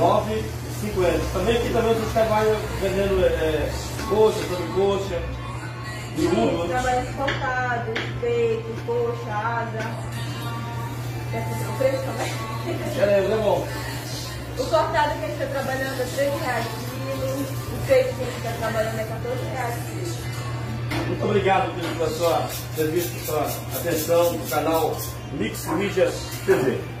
9,50. Também aqui também vocês trabalham vendendo coxa, sobrecoxa, miúdo. Trabalha cortado, peito, coxa, asa. O preço também? É bom. O cortado que a gente está trabalhando é R$13 quilo, o peito que a gente está trabalhando é R$14 quilo. Muito obrigado pelo seu serviço, pela sua atenção no canal Mix Media TV.